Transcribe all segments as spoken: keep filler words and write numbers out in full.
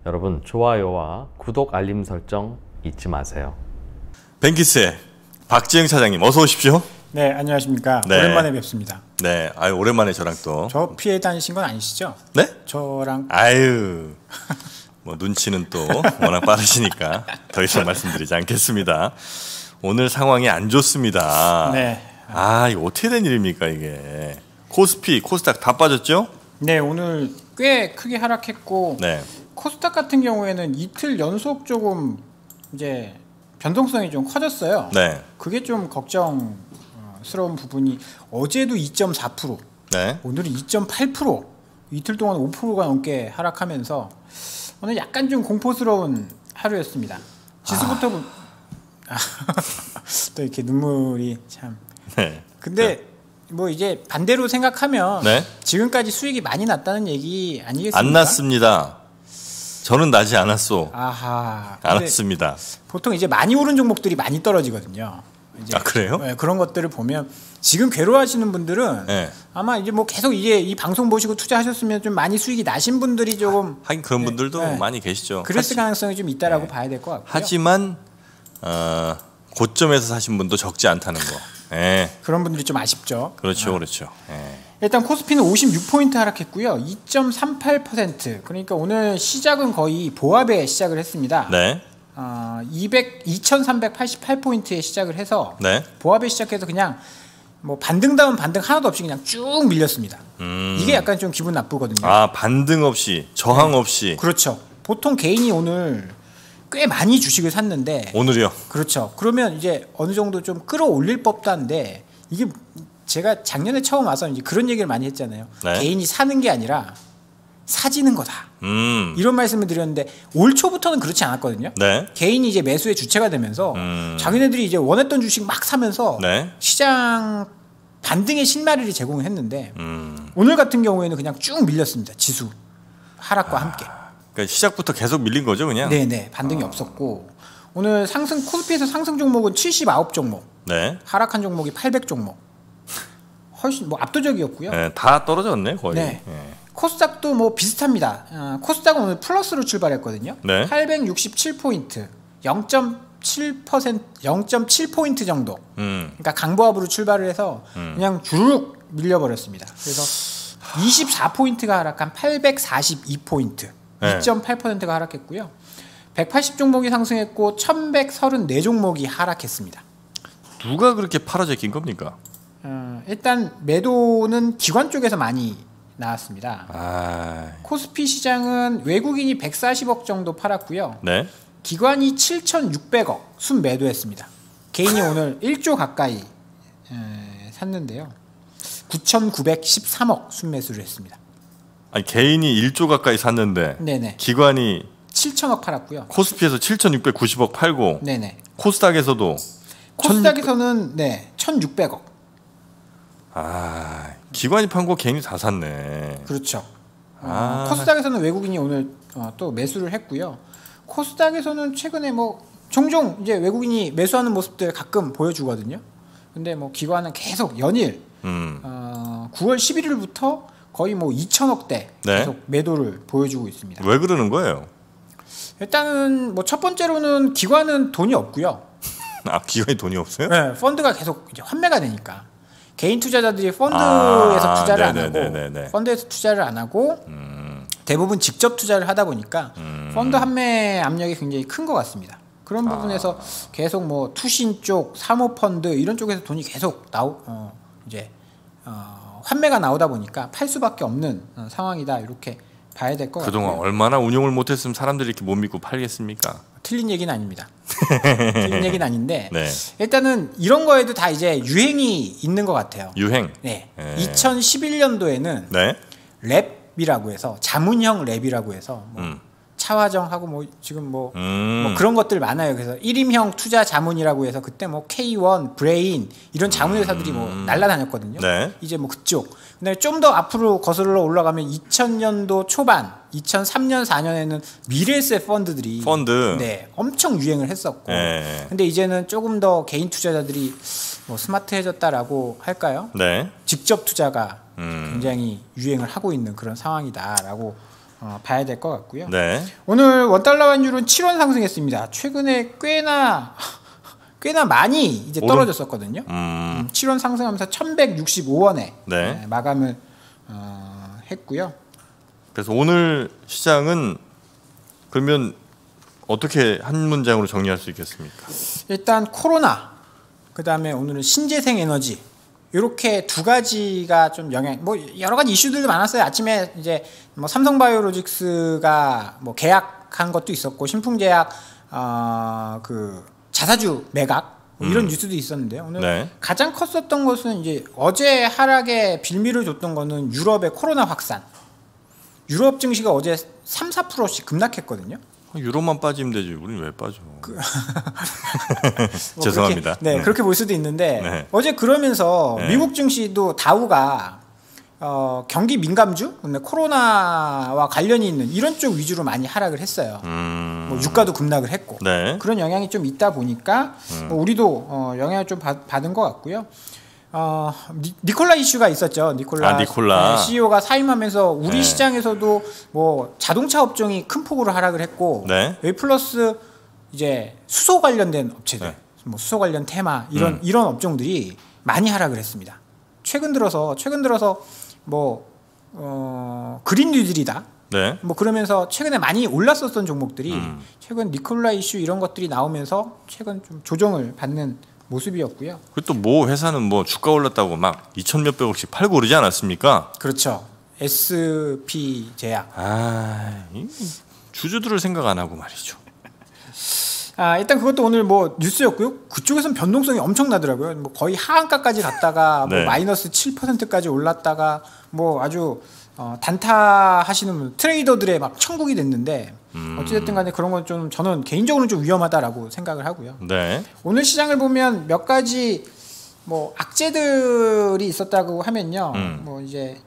여러분 좋아요와 구독 알림 설정 잊지 마세요. 뱅키스의 박지영 차장님 어서 오십시오. 네, 안녕하십니까. 네. 오랜만에 뵙습니다. 네, 아유 오랜만에 저랑 또. 저 피해 다니신 건 아니시죠? 네? 저랑. 아유, 뭐 눈치는 또 워낙 빠르시니까 더 이상 말씀드리지 않겠습니다. 오늘 상황이 안 좋습니다. 네. 아, 이거 어떻게 된 일입니까 이게? 코스피, 코스닥 다 빠졌죠? 네, 오늘 꽤 크게 하락했고. 네. 코스닥 같은 경우에는 이틀 연속 조금 이제 변동성이 좀 커졌어요. 네. 그게 좀 걱정스러운 부분이 어제도 이 점 사 퍼센트, 네. 오늘은 이 점 팔 퍼센트, 이틀 동안 오 퍼센트가 넘게 하락하면서 오늘 약간 좀 공포스러운 하루였습니다. 지수부터 아. 또 이렇게 눈물이 참. 네. 근데 네. 뭐 이제 반대로 생각하면 네. 지금까지 수익이 많이 났다는 얘기 아니겠습니까? 안 났습니다. 저는 나지 않았소. 아하. 안 났습니다. 보통 이제 많이 오른 종목들이 많이 떨어지거든요. 이제 아, 그래요? 네, 그런 것들을 보면 지금 괴로워하시는 분들은 네. 아마 이제 뭐 계속 이제 이 방송 보시고 투자하셨으면 좀 많이 수익이 나신 분들이 조금 하긴 그런 분들도 네, 네. 많이 계시죠. 그랬을 하지, 가능성이 좀 있다라고 네. 봐야 될 것 같고요. 하지만 어, 고점에서 사신 분도 적지 않다는 거. 예. 그런 분들이 좀 아쉽죠. 그렇죠, 아. 그렇죠. 예. 일단 코스피는 오십육 포인트 하락했고요. 이 점 삼팔 퍼센트. 그러니까 오늘 시작은 거의 보합에 시작을 했습니다. 네. 어, 이천삼백팔십팔 포인트에 시작을 해서 네. 보합에 시작해서 그냥 뭐 반등다운 반등 하나도 없이 그냥 쭉 밀렸습니다. 음. 이게 약간 좀 기분 나쁘거든요. 아, 반등 없이, 저항 없이. 그렇죠. 보통 개인이 오늘 꽤 많이 주식을 샀는데 오늘이요? 그렇죠. 그러면 이제 어느 정도 좀 끌어올릴 법도 한데 이게 제가 작년에 처음 와서 이제 그런 얘기를 많이 했잖아요. 네. 개인이 사는 게 아니라 사지는 거다. 음. 이런 말씀을 드렸는데 올 초부터는 그렇지 않았거든요. 네. 개인이 이제 매수의 주체가 되면서 음. 자기네들이 이제 원했던 주식 막 사면서 네. 시장 반등의 실마리를 제공을 했는데 음. 오늘 같은 경우에는 그냥 쭉 밀렸습니다. 지수 하락과 아. 함께. 그러니까 시작부터 계속 밀린 거죠, 그냥? 네네. 반등이 어. 없었고 오늘 상승 코스피에서 상승 종목은 칠십구 종목, 네. 하락한 종목이 팔백 종목. 훨씬 뭐 압도적이었고요. 네, 다 떨어졌네, 거의. 네. 네. 코스닥도 뭐 비슷합니다. 어, 코스닥은 오늘 플러스로 출발했거든요. 네. 팔백육십칠 포인트, 영 점 칠 퍼센트, 영 점 칠 포인트 정도. 음. 그러니까 강보합으로 출발을 해서 음. 그냥 주르륵 밀려버렸습니다. 그래서 이십사 포인트가 하락한 팔백사십이 포인트, 네. 이 점 팔 퍼센트가 하락했고요. 백팔십 종목이 상승했고 천백삼십사 종목이 하락했습니다. 누가 그렇게 팔아져 낀 겁니까? 어, 일단 매도는 기관 쪽에서 많이 나왔습니다. 아. 코스피 시장은 외국인이 백사십억 정도 팔았고요. 네. 기관이 칠천육백억 순매도했습니다. 개인이 오늘 일조 가까이 에, 샀는데요. 구천구백십삼억 순매수를 했습니다. 아니, 개인이 일조 가까이 샀는데 네네. 기관이 칠천억 팔았고요. 코스피에서 칠천육백구십억 팔고 네네. 코스닥에서도 코스닥에서는 네 천육백억. 아, 기관이 판 거 개인이 다 샀네. 그렇죠. 아. 어, 코스닥에서는 외국인이 오늘 어, 또 매수를 했고요. 코스닥에서는 최근에 뭐 종종 이제 외국인이 매수하는 모습들 가끔 보여주거든요. 근데 뭐 기관은 계속 연일 음. 어, 구월 십일일부터 거의 뭐 이천억대 네. 계속 매도를 보여주고 있습니다. 왜 그러는 거예요? 일단은 뭐 첫 번째로는 기관은 돈이 없고요. 아, 기관이 돈이 없어요? 네, 펀드가 계속 이제 환매가 되니까 개인 투자자들이 펀드에서 아, 투자를 안 네네네네네. 하고 펀드에서 투자를 안 하고 음. 대부분 직접 투자를 하다 보니까 음. 펀드 환매 압력이 굉장히 큰 것 같습니다. 그런 부분에서 아. 계속 뭐 투신 쪽, 사모펀드 이런 쪽에서 돈이 계속 나오 어, 이제 어, 환매가 나오다 보니까 팔 수밖에 없는 어, 상황이다 이렇게 봐야 될 것 같고요. 그동안 얼마나 운용을 못했으면 사람들이 이렇게 못 믿고 팔겠습니까? 틀린 얘기는 아닙니다. 틀린 얘기는 아닌데 네. 일단은 이런 거에도 다 이제 유행이 있는 것 같아요. 유행. 네. 네. 이천십일 년도에는 네. 랩이라고 해서 자문형 랩이라고 해서 뭐 음. 차화정하고 뭐 지금 뭐, 음. 뭐 그런 것들 많아요. 그래서 일임형 투자 자문이라고 해서 그때 뭐 케이 원, 브레인 이런 자문 회사들이 뭐 날라다녔거든요. 네. 이제 뭐 그쪽. 근데 좀 더 앞으로 거슬러 올라가면 이천 년도 초반, 이천삼 년, 사 년에는 미래세 펀드들이 펀드. 네, 엄청 유행을 했었고. 네. 근데 이제는 조금 더 개인 투자자들이 뭐 스마트해졌다라고 할까요? 네. 직접 투자가 음. 굉장히 유행을 하고 있는 그런 상황이다라고 어, 봐야 될 것 같고요. 네. 오늘 원달러 환율은 칠 원 상승했습니다. 최근에 꽤나 꽤나 많이 이제 떨어졌었거든요. 음. 음, 칠 원 상승하면서 천백육십오 원에 네. 네, 마감을 어, 했고요. 그래서 오늘 시장은 그러면 어떻게 한 문장으로 정리할 수 있겠습니까? 일단 코로나, 그 다음에 오늘은 신재생 에너지, 이렇게 두 가지가 좀 영향, 뭐 여러 가지 이슈들도 많았어요. 아침에 이제 뭐 삼성바이오로직스가 뭐 계약한 것도 있었고, 신풍제약 어, 그 자사주 매각 뭐 이런 음. 뉴스도 있었는데요. 오늘 네. 가장 컸었던 것은 이제 어제 하락에 빌미를 줬던 거는 유럽의 코로나 확산. 유럽 증시가 어제 삼, 사 퍼센트씩 급락했거든요. 유로만 빠지면 되지. 우리는 왜 빠져? 그... 뭐 죄송합니다. 그렇게, 네, 네, 그렇게 볼 수도 있는데 네. 어제 그러면서 네. 미국 증시도 다우가 어, 경기 민감주, 코로나와 관련이 있는 이런 쪽 위주로 많이 하락을 했어요. 음... 뭐 유가도 급락을 했고 네. 그런 영향이 좀 있다 보니까 음. 뭐 우리도 어, 영향을 좀 받, 받은 것 같고요. 어, 니, 니콜라 이슈가 있었죠. 니콜라, 아, 니콜라. 네, 씨이오가 사임하면서 우리 네. 시장에서도 뭐 자동차 업종이 큰 폭으로 하락을 했고 네. 여기 플러스 이제 수소 관련된 업체들, 네. 뭐 수소 관련 테마 이런 음. 이런 업종들이 많이 하락을 했습니다. 최근 들어서 최근 들어서 뭐 어, 그린 뉴딜이다. 네. 뭐 그러면서 최근에 많이 올랐었던 종목들이 음. 최근 니콜라 이슈 이런 것들이 나오면서 최근 좀 조정을 받는 모습이었고요. 그리고 또 뭐 회사는 뭐 주가 올랐다고 막 이천 몇백억씩 팔고 그러지 않았습니까? 그렇죠. 에스피 제약. 아, 이 주주들을 생각 안 하고 말이죠. 아, 일단 그것도 오늘 뭐 뉴스였고요. 그쪽에선 변동성이 엄청나더라고요. 뭐 거의 하한가까지 갔다가 뭐 네. 마이너스 칠 퍼센트까지 올랐다가 뭐 아주 어, 단타 하시는 분, 트레이더들의 막 천국이 됐는데 음. 어찌됐든 간에 그런 건 좀 저는 개인적으로는 좀 위험하다라고 생각을 하고요. 네. 오늘 시장을 보면 몇 가지 뭐 악재들이 있었다고 하면요. 음. 뭐 이제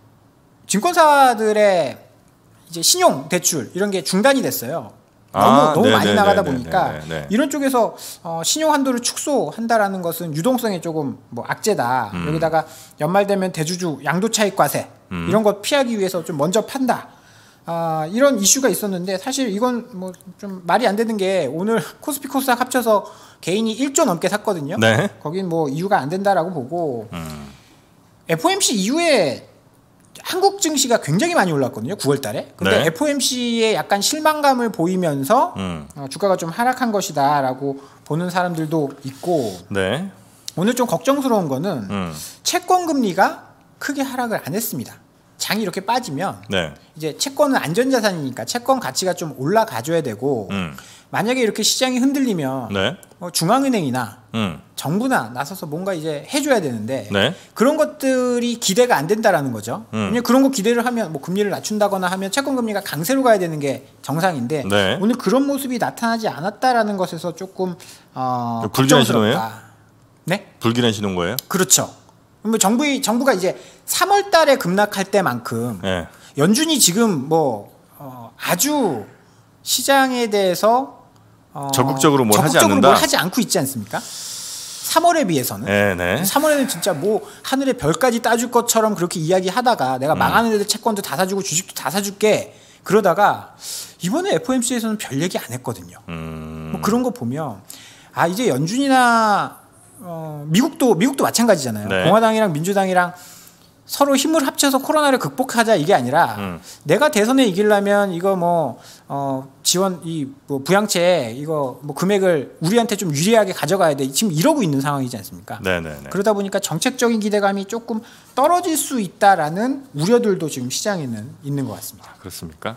증권사들의 이제 신용 대출 이런 게 중단이 됐어요. 너무 아, 너무 많이 네네네네네. 나가다 보니까 네네. 이런 쪽에서 어, 신용 한도를 축소한다라는 것은 유동성에 조금 뭐 악재다. 음. 여기다가 연말 되면 대주주 양도 차익 과세 음. 이런 것 피하기 위해서 좀 먼저 판다. 아, 이런 이슈가 있었는데 사실 이건 뭐 좀 말이 안 되는 게 오늘 코스피 코스닥 합쳐서 개인이 일조 넘게 샀거든요. 네. 거긴 뭐 이유가 안 된다라고 보고 음. 에프오엠씨 이후에 한국 증시가 굉장히 많이 올랐거든요. 구월 달에. 근데 네. 에프오엠씨에 약간 실망감을 보이면서 음. 어, 주가가 좀 하락한 것이다라고 보는 사람들도 있고 네. 오늘 좀 걱정스러운 거는 음. 채권 금리가 크게 하락을 안 했습니다. 장이 이렇게 빠지면 네. 이제 채권은 안전자산이니까 채권 가치가 좀 올라가줘야 되고 음. 만약에 이렇게 시장이 흔들리면 네. 어, 중앙은행이나 음. 정부나 나서서 뭔가 이제 해줘야 되는데 네. 그런 것들이 기대가 안 된다라는 거죠. 음. 왜냐면 그런 거 기대를 하면 뭐 금리를 낮춘다거나 하면 채권 금리가 강세로 가야 되는 게 정상인데 네. 오늘 그런 모습이 나타나지 않았다라는 것에서 조금 어, 불길한 걱정스럽다. 네? 불길한 신호인 거예요? 그렇죠. 뭐 정부의 정부가 이제 삼월 달에 급락할 때만큼 네. 연준이 지금 뭐 어, 아주 시장에 대해서 어, 적극적으로 뭘 하지 적극적으로 않는다? 뭘 하지 않고 있지 않습니까? 삼월에 비해서는. 네, 네. 삼월에는 진짜 뭐 하늘의 별까지 따줄 것처럼 그렇게 이야기하다가 내가 음. 망하는 애들 채권도 다 사주고 주식도 다 사줄게 그러다가 이번에 에프오엠씨에서는 별 얘기 안 했거든요. 음. 뭐 그런 거 보면 아 이제 연준이나 어, 미국도 미국도 마찬가지잖아요. 네. 공화당이랑 민주당이랑 서로 힘을 합쳐서 코로나를 극복하자 이게 아니라 음. 내가 대선에 이기려면 이거 뭐 어, 지원 이 뭐 부양채 이거 뭐 금액을 우리한테 좀 유리하게 가져가야 돼 지금 이러고 있는 상황이지 않습니까? 네, 네, 네. 그러다 보니까 정책적인 기대감이 조금 떨어질 수 있다라는 우려들도 지금 시장에는 있는 것 같습니다. 그렇습니까?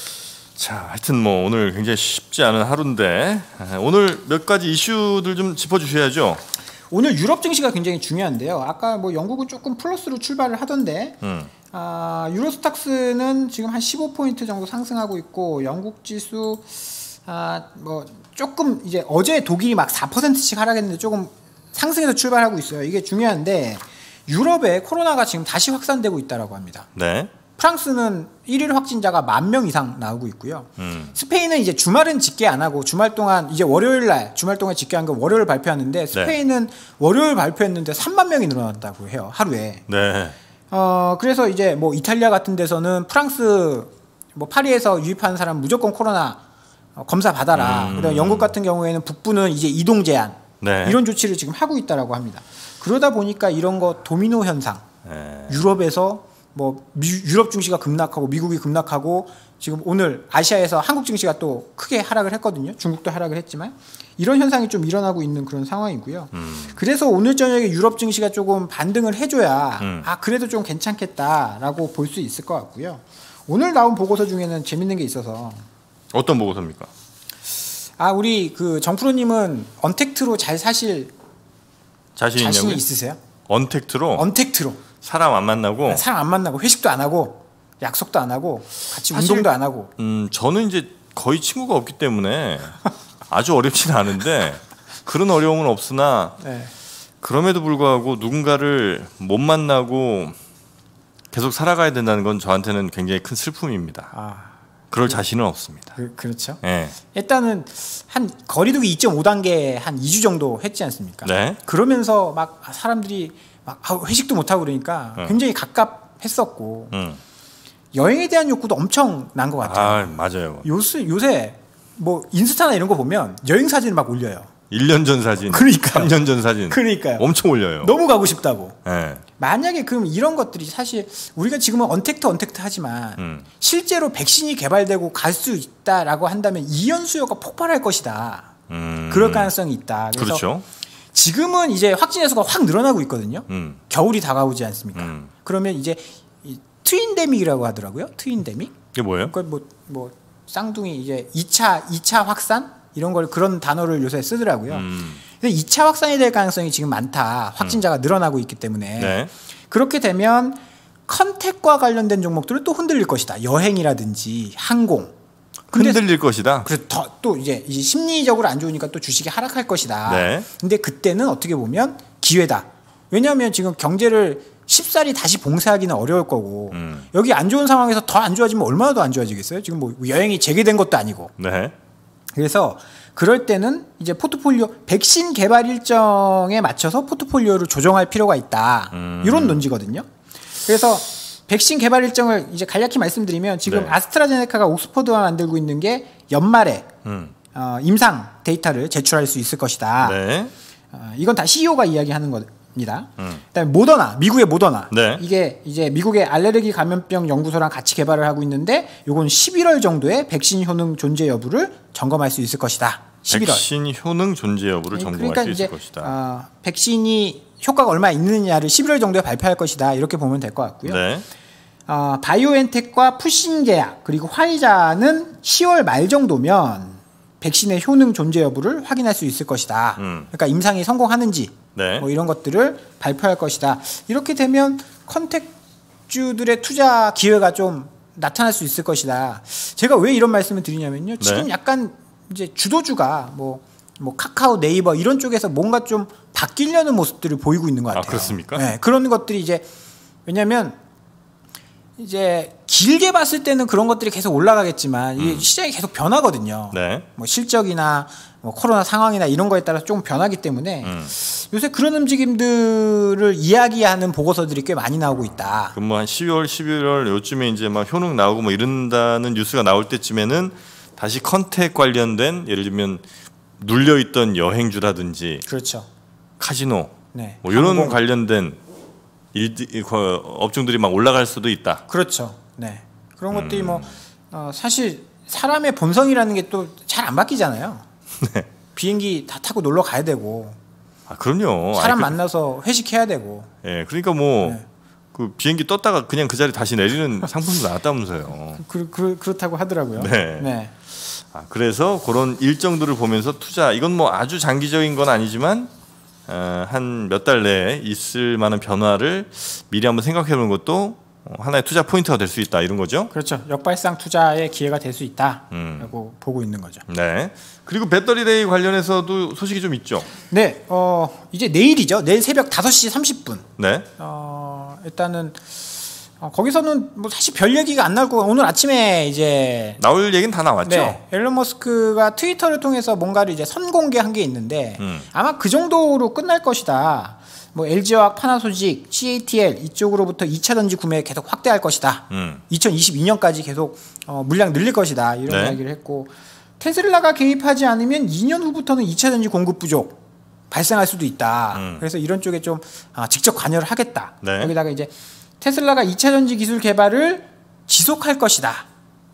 자, 하여튼 뭐 오늘 굉장히 쉽지 않은 하루인데 오늘 몇 가지 이슈들 좀 짚어주셔야죠. 오늘 유럽 증시가 굉장히 중요한데요. 아까 뭐 영국은 조금 플러스로 출발을 하던데 음. 아, 유로스탁스는 지금 한 십오 포인트 정도 상승하고 있고 영국 지수 아, 뭐 조금 이제 어제 독일이 막 사 퍼센트씩 하락했는데 조금 상승해서 출발하고 있어요. 이게 중요한데 유럽에 코로나가 지금 다시 확산되고 있다라고 합니다. 네. 프랑스는 일일 확진자가 만 명 이상 나오고 있고요. 음. 스페인은 이제 주말은 집계 안 하고 주말 동안 이제 월요일 날 주말 동안 집계한 거 월요일 발표하는데 스페인은 네. 월요일 발표했는데 삼만 명이 늘어났다고 해요. 하루에. 네. 어 그래서 이제 뭐 이탈리아 같은 데서는 프랑스 뭐 파리에서 유입하는 사람 무조건 코로나 어, 검사 받아라. 음. 그다음 영국 같은 경우에는 북부는 이제 이동 제한 네. 이런 조치를 지금 하고 있다라고 합니다. 그러다 보니까 이런 거 도미노 현상. 네. 유럽에서 뭐 미, 유럽 증시가 급락하고 미국이 급락하고 지금 오늘 아시아에서 한국 증시가 또 크게 하락을 했거든요. 중국도 하락을 했지만 이런 현상이 좀 일어나고 있는 그런 상황이고요. 음. 그래서 오늘 저녁에 유럽 증시가 조금 반등을 해줘야 음. 아 그래도 좀 괜찮겠다라고 볼 수 있을 것 같고요. 오늘 나온 보고서 중에는 재밌는 게 있어서 어떤 보고서입니까? 아 우리 그 정프로님은 언택트로 잘 사실 자신 자신이 있냐고요? 있으세요? 언택트로? 언택트로 사람 안 만나고? 사람 안 만나고 회식도 안 하고 약속도 안 하고 같이 사실, 운동도 안 하고. 음 저는 이제 거의 친구가 없기 때문에 아주 어렵지는 않은데 그런 어려움은 없으나 네. 그럼에도 불구하고 누군가를 못 만나고 계속 살아가야 된다는 건 저한테는 굉장히 큰 슬픔입니다. 아, 그럴 그, 자신은 없습니다. 그, 그렇죠. 네. 일단은 한 거리두기 이 점 오 단계 한 이 주 정도 했지 않습니까? 네. 그러면서 막 사람들이 막 회식도 못 하고 그러니까 음. 굉장히 갑갑했었고 음. 여행에 대한 욕구도 엄청 난 것 같아요. 아 맞아요. 요새 요새 뭐 인스타나 이런 거 보면 여행 사진을 막 올려요. 일 년 전 사진, 그러니까요. 삼 년 전 사진, 그러니까요. 엄청 올려요. 너무 가고 싶다고. 네. 만약에 그럼 이런 것들이 사실 우리가 지금은 언택트 언택트 하지만 음. 실제로 백신이 개발되고 갈 수 있다라고 한다면 이연 수요가 폭발할 것이다. 음. 그럴 가능성이 있다. 그래서 그렇죠. 지금은 이제 확진자 수가 확 늘어나고 있거든요. 음. 겨울이 다가오지 않습니까? 음. 그러면 이제 이 트윈데믹이라고 하더라고요. 트윈데믹. 이게 뭐예요? 그러니까 뭐, 뭐 쌍둥이 이제 이 차 이 차 확산 이런 걸 그런 단어를 요새 쓰더라고요. 음. 근데 이 차 확산이 될 가능성이 지금 많다. 확진자가 음. 늘어나고 있기 때문에 네. 그렇게 되면 컨택과 관련된 종목들은 또 흔들릴 것이다. 여행이라든지 항공. 흔들릴 것이다. 그래서 더, 또 이제 심리적으로 안 좋으니까 또 주식이 하락할 것이다. 네. 근데 그때는 어떻게 보면 기회다. 왜냐하면 지금 경제를 쉽사리 다시 봉쇄하기는 어려울 거고 음. 여기 안 좋은 상황에서 더 안 좋아지면 얼마나 더 안 좋아지겠어요? 지금 뭐 여행이 재개된 것도 아니고. 네. 그래서 그럴 때는 이제 포트폴리오 백신 개발 일정에 맞춰서 포트폴리오를 조정할 필요가 있다. 음. 이런 논지거든요. 그래서 백신 개발 일정을 이제 간략히 말씀드리면 지금 네. 아스트라제네카가 옥스퍼드와 만들고 있는 게 연말에 음. 어, 임상 데이터를 제출할 수 있을 것이다. 네. 어, 이건 다 씨이오가 이야기하는 겁니다. 음. 그다음에 모더나, 미국의 모더나. 네. 이게 이제 미국의 알레르기 감염병 연구소랑 같이 개발을 하고 있는데 요건 십일월 정도에 백신 효능 존재 여부를 점검할 수 있을 것이다. 십일월. 백신 효능 존재 여부를 네, 점검할 그러니까 수 이제, 있을 것이다. 어, 백신이 효과가 얼마 있느냐를 십일월 정도에 발표할 것이다. 이렇게 보면 될 것 같고요. 네. 어, 바이오엔텍과 푸신 제약 그리고 화이자는 시월 말 정도면 백신의 효능 존재 여부를 확인할 수 있을 것이다. 음. 그러니까 임상이 성공하는지 네. 뭐 이런 것들을 발표할 것이다. 이렇게 되면 컨택주들의 투자 기회가 좀 나타날 수 있을 것이다. 제가 왜 이런 말씀을 드리냐면요. 지금 네. 약간 이제 주도주가 뭐, 뭐 카카오, 네이버 이런 쪽에서 뭔가 좀 바뀌려는 모습들을 보이고 있는 것 같아요. 아, 그렇습니까? 네, 그런 것들이 이제 왜냐하면 이제 길게 봤을 때는 그런 것들이 계속 올라가겠지만 음. 이 시장이 계속 변하거든요. 네. 뭐 실적이나 뭐 코로나 상황이나 이런 거에 따라 조금 변하기 때문에 음. 요새 그런 움직임들을 이야기하는 보고서들이 꽤 많이 나오고 있다. 그럼 뭐 한 십이월, 십일월 요쯤에 이제 막 효능 나오고 뭐 이런다는 뉴스가 나올 때쯤에는 다시 컨택 관련된 예를 들면 눌려 있던 여행주라든지 그렇죠. 카지노 네. 뭐 이런 항공. 관련된 일, 업종들이 막 올라갈 수도 있다. 그렇죠. 네. 그런 음. 것들이 뭐 어, 사실 사람의 본성이라는 게 또 잘 안 바뀌잖아요. 네. 비행기 다 타고 놀러 가야 되고 아 그럼요. 사람 아니, 그, 만나서 회식해야 되고. 예, 그러니까 뭐 네. 그 비행기 떴다가 그냥 그 자리 다시 내리는 상품도 나왔다면서요. 그, 그, 그렇다고 하더라고요. 네. 네. 아, 그래서 그런 일정들을 보면서 투자 이건 뭐 아주 장기적인 건 아니지만 어, 한 몇 달 내에 있을 만한 변화를 미리 한번 생각해 보는 것도 하나의 투자 포인트가 될 수 있다 이런 거죠. 그렇죠. 역발상 투자의 기회가 될 수 있다라고 음. 보고 있는 거죠. 네. 그리고 배터리데이 관련해서도 소식이 좀 있죠. 네. 어, 이제 내일이죠. 내일 새벽 다섯 시 삼십 분. 네. 어, 일단은 어, 거기서는 뭐 사실 별 얘기가 안 나올 거고 오늘 아침에 이제 나올 얘기는 다 나왔죠. 네, 앨런 머스크가 트위터를 통해서 뭔가를 이제 선공개한 게 있는데 음. 아마 그 정도로 끝날 것이다. 뭐 엘지화학, 파나소닉, 씨에이티엘 이쪽으로부터 이 차 전지 구매 계속 확대할 것이다. 음. 이천이십이 년까지 계속 어, 물량 늘릴 것이다. 이런 네. 이야기를 했고 테슬라가 개입하지 않으면 이 년 후부터는 이 차 전지 공급 부족 발생할 수도 있다. 음. 그래서 이런 쪽에 좀 아, 직접 관여를 하겠다. 네. 여기다가 이제 테슬라가 이 차 전지 기술 개발을 지속할 것이다.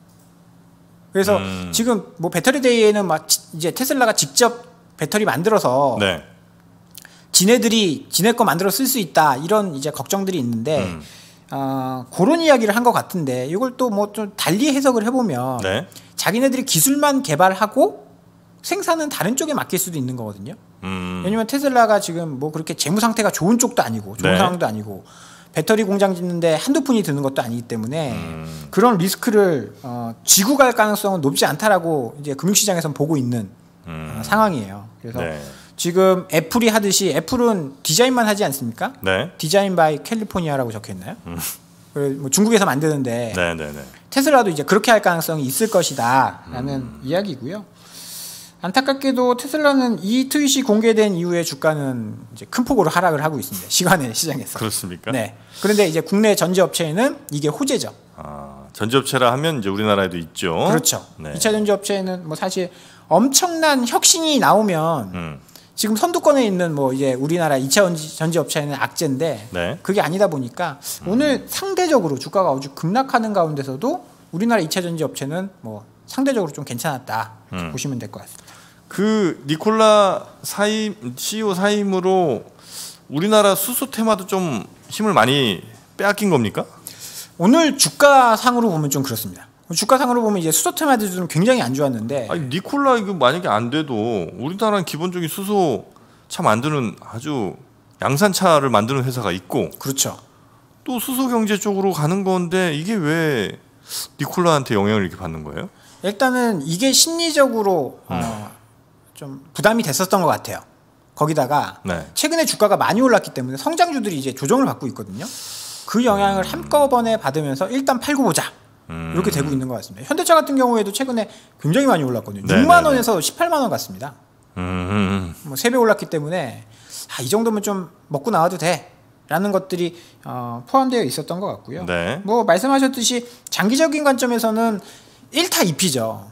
그래서 음. 지금 뭐 배터리 데이에는 막 이제 테슬라가 직접 배터리 만들어서 네. 지네들이 지네 거 만들어 쓸 수 있다 이런 이제 걱정들이 있는데 음. 어, 그런 이야기를 한 것 같은데 이걸 또 뭐 좀 달리 해석을 해보면 네. 자기네들이 기술만 개발하고 생산은 다른 쪽에 맡길 수도 있는 거거든요. 음. 왜냐면 테슬라가 지금 뭐 그렇게 재무 상태가 좋은 쪽도 아니고 좋은 네. 상황도 아니고 배터리 공장 짓는데 한두 푼이 드는 것도 아니기 때문에 음. 그런 리스크를 어, 지고 갈 가능성은 높지 않다라고 이제 금융시장에서는 보고 있는 음. 어, 상황이에요. 그래서 네. 지금 애플이 하듯이 애플은 디자인만 하지 않습니까? 네. 디자인 바이 캘리포니아라고 적혀 있나요? 음. 뭐 중국에서 만드는데 네, 네, 네. 테슬라도 이제 그렇게 할 가능성이 있을 것이다라는 음. 이야기고요. 안타깝게도 테슬라는 이 트윗이 공개된 이후에 주가는 이제 큰 폭으로 하락을 하고 있습니다. 시간의 시장에서. 그렇습니까? 네. 그런데 이제 국내 전지 업체에는 이게 호재죠. 아, 전지업체라 하면 이제 우리나라에도 있죠. 그렇죠. 네. 이 차 전지 업체는 뭐 사실 엄청난 혁신이 나오면 음. 지금 선두권에 있는 뭐 이제 우리나라 이 차 전지, 전지 업체는 악재인데 네. 그게 아니다 보니까 음. 오늘 상대적으로 주가가 아주 급락하는 가운데서도 우리나라 이 차 전지 업체는 뭐 상대적으로 좀 괜찮았다 이렇게 음. 보시면 될 것 같습니다. 그 니콜라 사임 씨이오 사임으로 우리나라 수소 테마도 좀 힘을 많이 빼앗긴 겁니까? 오늘 주가상으로 보면 좀 그렇습니다. 주가상으로 보면 이제 수소 테마들은 굉장히 안 좋았는데 아니 니콜라 이거 만약에 안 돼도 우리나라는 기본적인 수소 차 만드는 아주 양산차를 만드는 회사가 있고 그렇죠. 또 수소 경제 쪽으로 가는 건데 이게 왜 니콜라한테 영향을 이렇게 받는 거예요? 일단은 이게 심리적으로 음. 어, 좀 부담이 됐었던 것 같아요. 거기다가 네. 최근에 주가가 많이 올랐기 때문에 성장주들이 이제 조정을 받고 있거든요. 그 영향을 한꺼번에 받으면서 일단 팔고 보자. 음. 이렇게 되고 있는 것 같습니다. 현대차 같은 경우에도 최근에 굉장히 많이 올랐거든요. 네네네. 육만 원에서 십팔만 원 갔습니다. 음. 뭐 세 배 올랐기 때문에 아, 이 정도면 좀 먹고 나와도 돼라는 것들이 어, 포함되어 있었던 것 같고요. 네. 뭐 말씀하셨듯이 장기적인 관점에서는 일 타 이 피죠.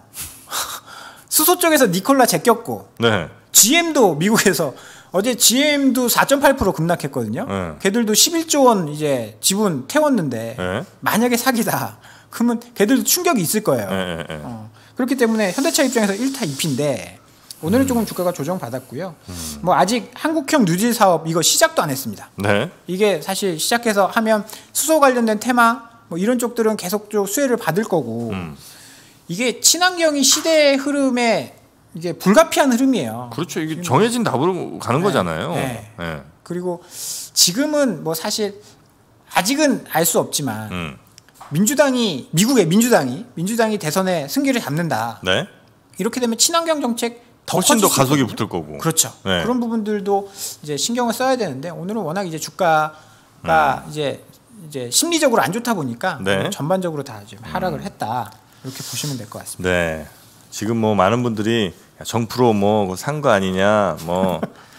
수소 쪽에서 니콜라 제꼈고 네. 지엠도 미국에서 어제 지엠도 사 점 팔 퍼센트 급락했거든요. 네. 걔들도 십일조 원 이제 지분 태웠는데 네. 만약에 사기다. 그러면 걔들도 충격이 있을 거예요. 네, 네, 네. 어, 그렇기 때문에 현대차 입장에서 일 타 이 피인데 오늘은 음. 조금 주가가 조정받았고요. 음. 뭐 아직 한국형 뉴딜 사업 이거 시작도 안 했습니다. 네. 이게 사실 시작해서 하면 수소 관련된 테마 뭐 이런 쪽들은 계속 좀 수혜를 받을 거고 음. 이게 친환경이 시대의 흐름에 이게 불가피한 흐름이에요. 그렇죠. 이게 정해진 답으로 가는 네. 거잖아요. 네. 네. 그리고 지금은 뭐 사실 아직은 알 수 없지만 음. 민주당이 미국의 민주당이 민주당이 대선에 승기를 잡는다. 네. 이렇게 되면 친환경 정책 더 훨씬 더 커질 수 가속이 있거든요. 붙을 거고. 그렇죠. 네. 그런 부분들도 이제 신경을 써야 되는데 오늘은 워낙 이제 주가가 음. 이제 이제 심리적으로 안 좋다 보니까 네. 전반적으로 다 지금 하락을 했다. 이렇게 보시면 될 것 같습니다. 네. 지금 뭐 많은 분들이 정프로 뭐 산 거 아니냐, 뭐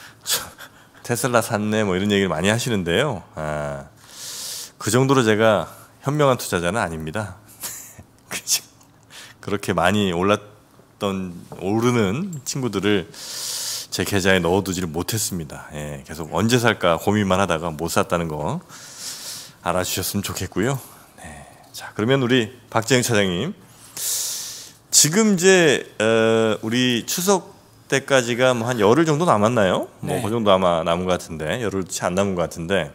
테슬라 샀네, 뭐 이런 얘기를 많이 하시는데요. 아, 그 정도로 제가 현명한 투자자는 아닙니다. 그죠? 그렇게 많이 올랐던 오르는 친구들을 제 계좌에 넣어두지를 못했습니다. 예, 계속 언제 살까 고민만 하다가 못 샀다는 거 알아주셨으면 좋겠고요. 네. 자, 그러면 우리 박재영 차장님. 지금 이제 어, 우리 추석 때까지가 뭐 한 열흘 정도 남았나요? 네. 뭐 그 정도 아마 남은 것 같은데 열흘 채 안 남은 것 같은데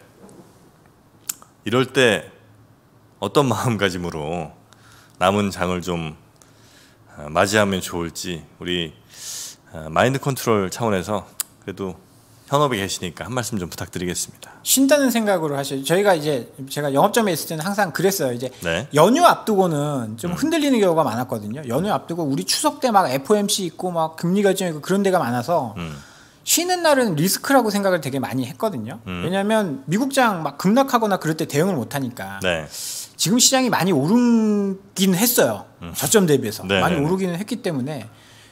이럴 때 어떤 마음가짐으로 남은 장을 좀 어, 맞이하면 좋을지 우리 어, 마인드 컨트롤 차원에서 그래도 현업에 계시니까 한 말씀 좀 부탁드리겠습니다. 쉰다는 생각으로 하셔요. 저희가 이제 제가 영업점에 있을 때는 항상 그랬어요. 이제 네. 연휴 앞두고는 좀 음. 흔들리는 경우가 많았거든요. 연휴 앞두고 우리 추석 때 막 에프오엠씨 있고 막 금리 결정 있고 그런 데가 많아서 음. 쉬는 날은 리스크라고 생각을 되게 많이 했거든요. 음. 왜냐하면 미국장 막 급락하거나 그럴 때 대응을 못 하니까. 네. 지금 시장이 많이 오르긴 했어요. 음. 저점 대비해서 네, 많이 네, 네. 오르기는 했기 때문에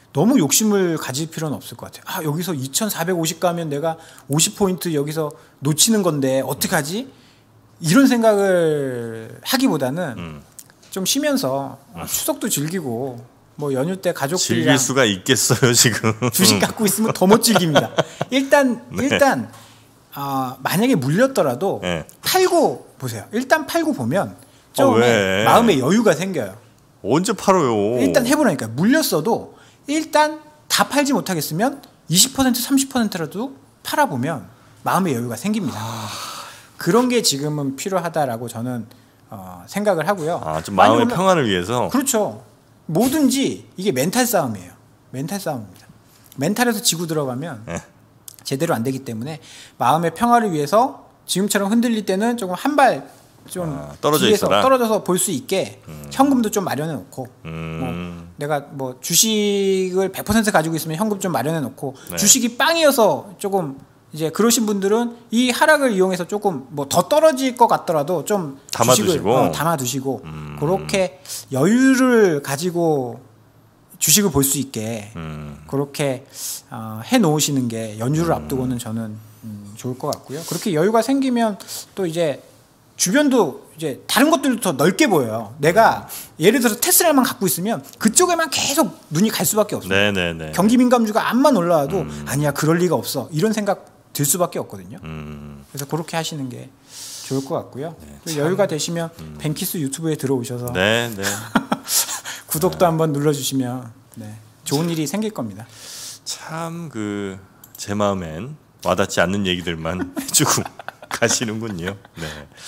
너무 욕심을 가질 필요는 없을 것 같아요. 아, 여기서 이천사백오십 가면 내가 오십 포인트 여기서 놓치는 건데 어떡하지? 이런 생각을 하기보다는 음. 좀 쉬면서 아, 추석도 즐기고 뭐 연휴 때 가족들이랑 즐길 수가 있겠어요 지금. 주식 갖고 있으면 더 못 즐깁니다. 일단 네. 일단 아, 만약에 물렸더라도 네. 팔고 보세요. 일단 팔고 보면 어, 좀 왜? 마음의 여유가 생겨요. 언제 팔아요? 일단 해보라니까. 물렸어도 일단 다 팔지 못하겠으면 이십 퍼센트 삼십 퍼센트라도 팔아보면 마음의 여유가 생깁니다. 그런 게 지금은 필요하다라고 저는 어, 생각을 하고요. 아, 좀 마음의 올라... 평안을 위해서. 그렇죠. 뭐든지 이게 멘탈 싸움이에요. 멘탈 싸움입니다. 멘탈에서 지고 들어가면 네. 제대로 안 되기 때문에 마음의 평화를 위해서 지금처럼 흔들릴 때는 조금 한 발 좀 아, 떨어져 뒤에서 있어라. 떨어져서 볼 수 있게 음. 현금도 좀 마련해 놓고 음. 뭐 내가 뭐 주식을 백 퍼센트 가지고 있으면 현금 좀 마련해 놓고 네. 주식이 빵이어서 조금 이제 그러신 분들은 이 하락을 이용해서 조금 뭐 더 떨어질 것 같더라도 좀 담아두시고. 주식을 어, 담아두시고 음. 그렇게 여유를 가지고 주식을 볼 수 있게 음. 그렇게 어, 해 놓으시는 게 연휴를 음. 앞두고는 저는 음, 좋을 것 같고요. 그렇게 여유가 생기면 또 이제 주변도 이제 다른 것들도 더 넓게 보여요. 내가 예를 들어서 테슬라만 갖고 있으면 그쪽에만 계속 눈이 갈 수밖에 없어요. 네네네. 경기 민감주가 암만 올라와도 음. 아니야 그럴 리가 없어 이런 생각 들 수밖에 없거든요. 음. 그래서 그렇게 하시는 게 좋을 것 같고요. 네, 또 여유가 되시면 음. 벤키스 유튜브에 들어오셔서 네, 네. 구독도 한번 눌러주시면 네, 좋은 일이 생길 겁니다. 참 그 제 마음엔 와닿지 않는 얘기들만 해주고 가시는군요. 네.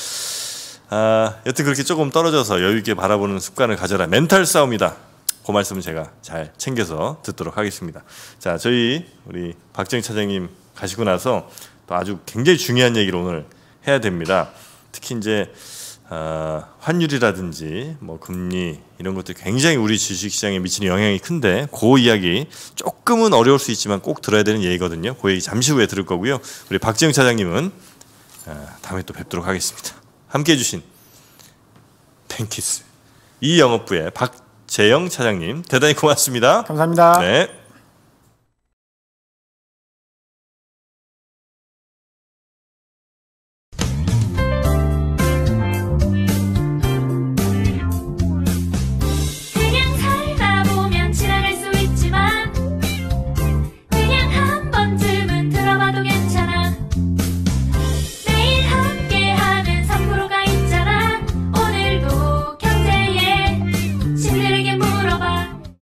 아, 여튼 그렇게 조금 떨어져서 여유 있게 바라보는 습관을 가져라. 멘탈 싸움이다. 그 말씀은 제가 잘 챙겨서 듣도록 하겠습니다. 자, 저희 우리 박정희 차장님 가시고 나서 또 아주 굉장히 중요한 얘기를 오늘 해야 됩니다. 특히 이제 어, 환율이라든지 뭐 금리 이런 것들 굉장히 우리 주식시장에 미치는 영향이 큰데 그 이야기 조금은 어려울 수 있지만 꼭 들어야 되는 얘기거든요. 그 얘기 잠시 후에 들을 거고요. 우리 박정희 차장님은 어, 다음에 또 뵙도록 하겠습니다. 함께해 주신 벤키스 이 영업부의 박재영 차장님 대단히 고맙습니다. 감사합니다. 네.